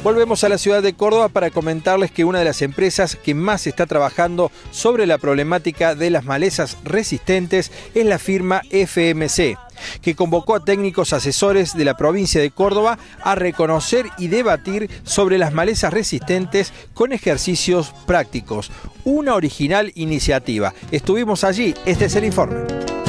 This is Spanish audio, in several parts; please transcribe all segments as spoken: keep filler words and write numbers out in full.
Volvemos a la ciudad de Córdoba para comentarles que una de las empresas que más está trabajando sobre la problemática de las malezas resistentes es la firma F M C, que convocó a técnicos asesores de la provincia de Córdoba a reconocer y debatir sobre las malezas resistentes con ejercicios prácticos. Una original iniciativa. Estuvimos allí, este es el informe.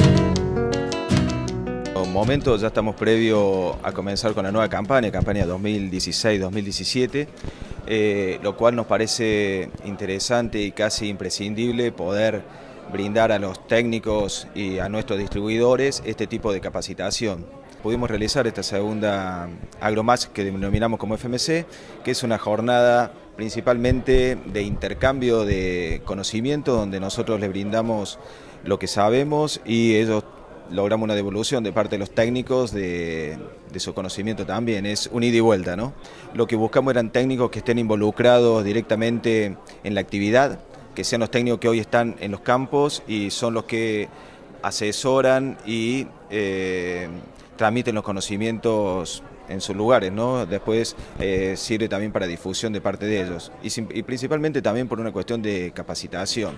Momento, ya estamos previo a comenzar con la nueva campaña, campaña dos mil dieciséis dos mil diecisiete, eh, lo cual nos parece interesante y casi imprescindible poder brindar a los técnicos y a nuestros distribuidores este tipo de capacitación. Pudimos realizar esta segunda Agromatch que denominamos como F M C, que es una jornada principalmente de intercambio de conocimiento, donde nosotros les brindamos lo que sabemos y ellos logramos una devolución de parte de los técnicos de, de su conocimiento también, es un ida y vuelta, ¿no? Lo que buscamos eran técnicos que estén involucrados directamente en la actividad, que sean los técnicos que hoy están en los campos y son los que asesoran y eh, transmiten los conocimientos en sus lugares, ¿no? Después eh, sirve también para difusión de parte de ellos y, y principalmente también por una cuestión de capacitación.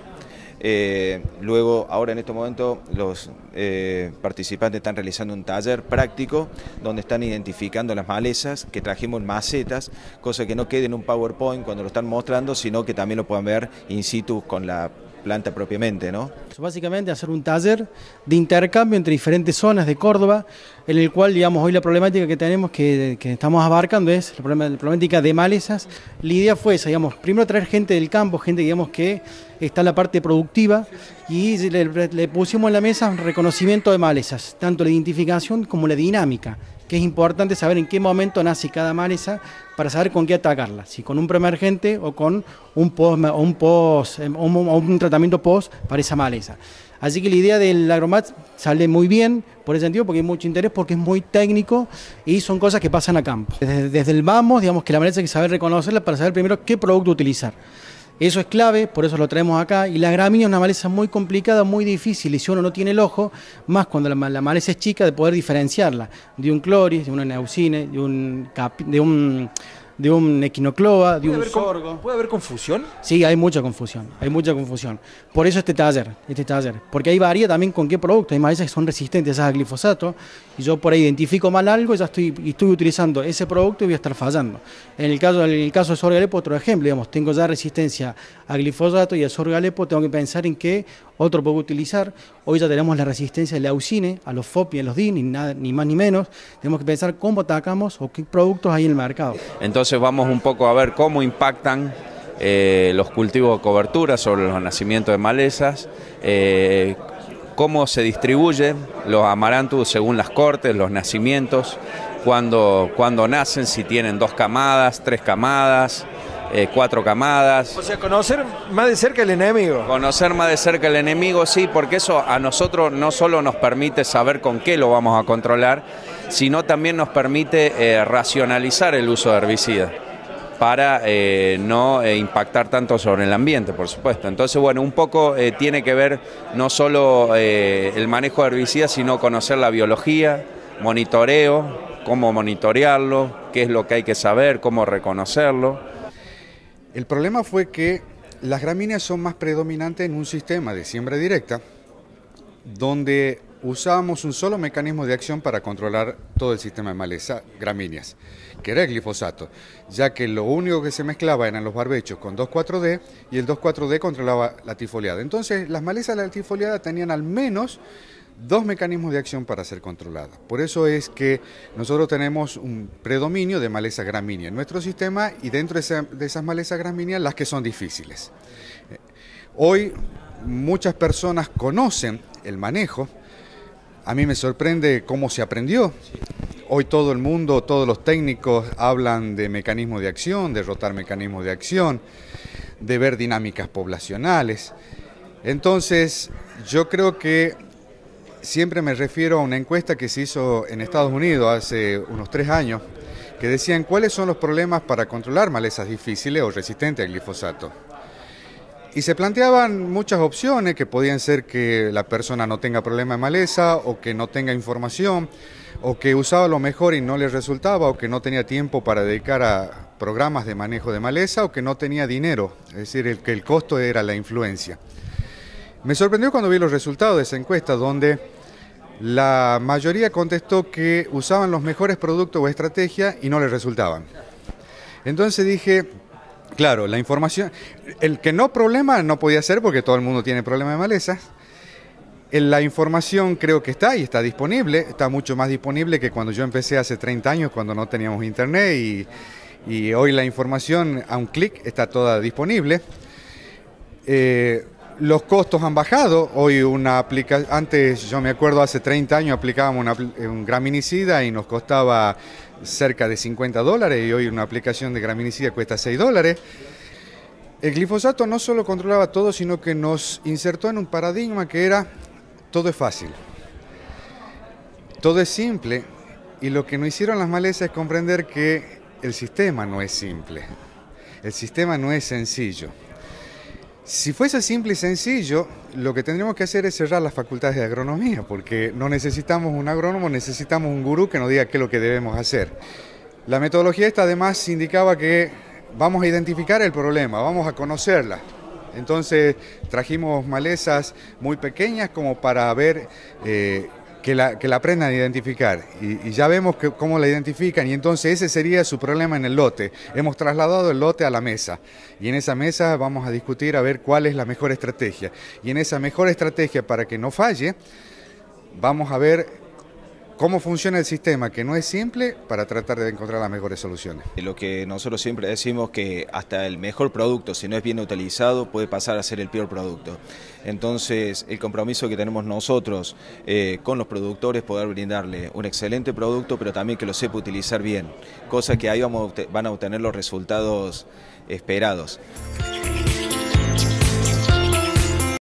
Eh, luego, ahora en este momento, los eh, participantes están realizando un taller práctico donde están identificando las malezas que trajimos en macetas, cosa que no quede en un PowerPoint cuando lo están mostrando, sino que también lo puedan ver in situ con la planta propiamente, ¿no? Básicamente hacer un taller de intercambio entre diferentes zonas de Córdoba, en el cual, digamos, hoy la problemática que tenemos, que, que estamos abarcando es la problemática de malezas. La idea fue esa, digamos, primero traer gente del campo, gente, digamos, que está en la parte productiva, y le, le pusimos en la mesa un reconocimiento de malezas, tanto la identificación como la dinámica, que es importante saber en qué momento nace cada maleza para saber con qué atacarla, si con un preemergente o con un, post, o un, post, un, un tratamiento post para esa maleza. Así que la idea del Agromatch sale muy bien por ese sentido, porque hay mucho interés, porque es muy técnico y son cosas que pasan a campo. Desde, desde el vamos, digamos que la maleza hay que saber reconocerla para saber primero qué producto utilizar. Eso es clave, por eso lo traemos acá. Y la gramínea es una maleza muy complicada, muy difícil, y si uno no tiene el ojo, más cuando la, la maleza es chica, de poder diferenciarla de un cloris, de una neucine, de un, capi, de un, de un equinocloa, de un sorgo. ¿Puede haber confusión? Sí, hay mucha confusión, hay mucha confusión. Por eso este taller, este taller, porque ahí varía también con qué producto. Hay malezas que son resistentes a glifosato, y yo por ahí identifico mal algo, ya estoy, estoy utilizando ese producto y voy a estar fallando. En el caso, en el caso de sorgo Alepo, otro ejemplo, digamos, tengo ya resistencia a glifosato y a sorgo Alepo, tengo que pensar en qué otro puedo utilizar. Hoy ya tenemos la resistencia de la leucine, a los F O P y a los D I N, ni, nada, ni más ni menos. Tenemos que pensar cómo atacamos o qué productos hay en el mercado. Entonces vamos un poco a ver cómo impactan eh, los cultivos de cobertura sobre los nacimientos de malezas, eh, cómo se distribuyen los amaranthus según las cortes, los nacimientos, cuando, cuando nacen, si tienen dos camadas, tres camadas, eh, cuatro camadas. O sea, conocer más de cerca el enemigo. Conocer más de cerca el enemigo, sí, porque eso a nosotros no solo nos permite saber con qué lo vamos a controlar, sino también nos permite eh, racionalizar el uso de herbicidas para eh, no eh, impactar tanto sobre el ambiente, por supuesto. Entonces, bueno, un poco eh, tiene que ver no solo eh, el manejo de herbicidas, sino conocer la biología, monitoreo, cómo monitorearlo, qué es lo que hay que saber, cómo reconocerlo. El problema fue que las gramíneas son más predominantes en un sistema de siembra directa, donde usábamos un solo mecanismo de acción para controlar todo el sistema de maleza gramíneas, que era el glifosato, ya que lo único que se mezclaba eran los barbechos con dos cuatro D y el dos cuatro D controlaba la tifoliada. Entonces las malezas de la tifoliada tenían al menos dos mecanismos de acción para ser controladas. Por eso es que nosotros tenemos un predominio de maleza gramínea en nuestro sistema, y dentro de, esa, de esas malezas gramíneas las que son difíciles. Hoy muchas personas conocen el manejo. A mí me sorprende cómo se aprendió. Hoy todo el mundo, todos los técnicos hablan de mecanismos de acción, de rotar mecanismos de acción, de ver dinámicas poblacionales. Entonces, yo creo que siempre me refiero a una encuesta que se hizo en Estados Unidos hace unos tres años, que decían cuáles son los problemas para controlar malezas difíciles o resistentes al glifosato. Y se planteaban muchas opciones, que podían ser que la persona no tenga problema de maleza, o que no tenga información, o que usaba lo mejor y no le resultaba, o que no tenía tiempo para dedicar a, programas de manejo de maleza o que no tenía dinero, es decir, el, que el costo era la influencia. Me sorprendió cuando vi los resultados de esa encuesta, donde la mayoría contestó que usaban los mejores productos o estrategias y no les resultaban. Entonces dije, claro, la información, el que no problema no podía ser porque todo el mundo tiene problemas de malezas. La información creo que está y está disponible, está mucho más disponible que cuando yo empecé hace treinta años, cuando no teníamos internet, y, y hoy la información a un clic está toda disponible. Eh, Los costos han bajado. Hoy una aplica... Antes, yo me acuerdo, hace treinta años aplicábamos una, un graminicida y nos costaba cerca de cincuenta dólares y hoy una aplicación de graminicida cuesta seis dólares. El glifosato no solo controlaba todo, sino que nos insertó en un paradigma que era todo es fácil, todo es simple, y lo que nos hicieron las malezas es comprender que el sistema no es simple, el sistema no es sencillo. Si fuese simple y sencillo, lo que tendríamos que hacer es cerrar las facultades de agronomía, porque no necesitamos un agrónomo, necesitamos un gurú que nos diga qué es lo que debemos hacer. La metodología esta además indicaba que vamos a identificar el problema, vamos a conocerla. Entonces trajimos malezas muy pequeñas como para ver eh, que, la, que la aprendan a identificar, y, y ya vemos que, cómo la identifican, y entonces ese sería su problema en el lote. Hemos trasladado el lote a la mesa y en esa mesa vamos a discutir a ver cuál es la mejor estrategia, y en esa mejor estrategia, para que no falle, vamos a ver cómo funciona el sistema, que no es simple, para tratar de encontrar las mejores soluciones. Lo que nosotros siempre decimos, que hasta el mejor producto, si no es bien utilizado, puede pasar a ser el peor producto. Entonces, el compromiso que tenemos nosotros eh, con los productores, poder brindarle un excelente producto, pero también que lo sepa utilizar bien, cosa que ahí vamos, van a obtener los resultados esperados.